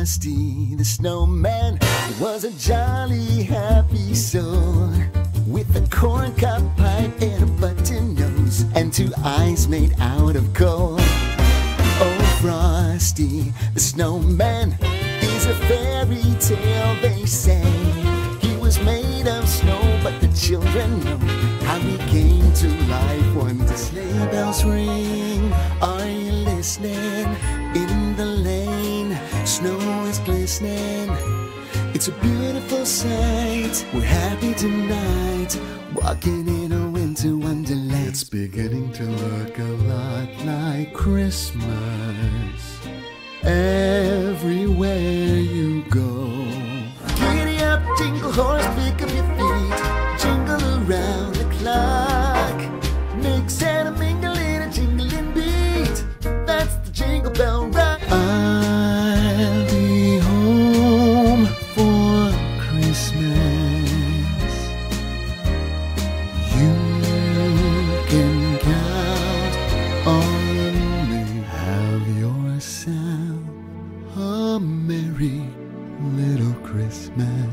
Frosty the Snowman was a jolly, happy soul with a corncob pipe and a button nose and two eyes made out of coal. Oh, Frosty the Snowman is a fairy tale, they say. He was made of snow, but the children know how he came to life one day. Sleigh bells ring, are you listening? In the lane, snow is glistening. It's a beautiful sight. We're happy tonight, walking in a winter wonderland. It's beginning to look a lot like Christmas everywhere you go. Giddy up, jingle horse, pick up your feet, jingle around the clock. Mix and a mingle in a jingling beat. That's the Jingle Bell Rock. I'll be home for Christmas. You can count on me. Have yourself a merry little Christmas.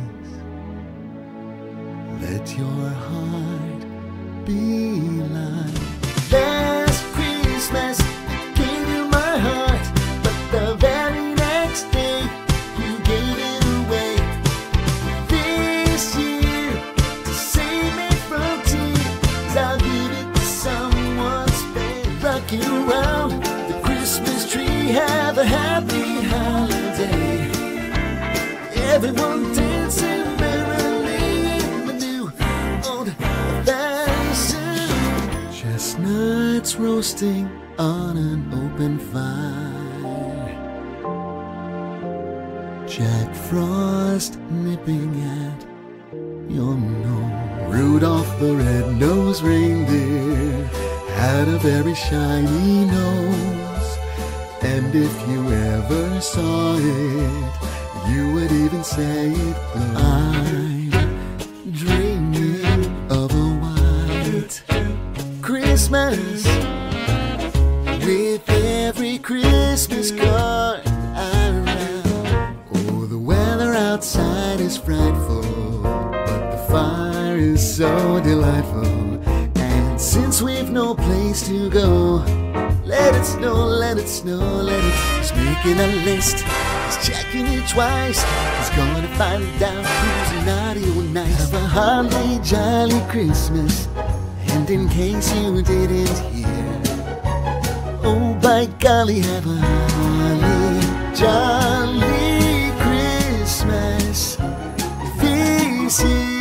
Let your heart be light. Last Christmas I gave you my heart, but the very next day you gave it away. This year, to save me from tears, I'll give it to someone special. Rocking around the Christmas tree, have a happy holiday. Everyone dancing merrily in the new old fashioned. Chestnuts roasting on an open fire. Jack Frost nipping at your nose. Rudolph the red-nosed reindeer had a very shiny nose. And if you ever saw it, you would even say it glows. I'm dreaming of a white Christmas with every Christmas card I write. Oh, the weather outside is frightful, but the fire is so delightful. And since we've no place to go, let it snow, let it snow, let it. He's making a list, he's checking it twice. He's gonna find out who's naughty or nice. Have a holly jolly Christmas. And in case you didn't hear, oh by golly, have a holly jolly Christmas this year.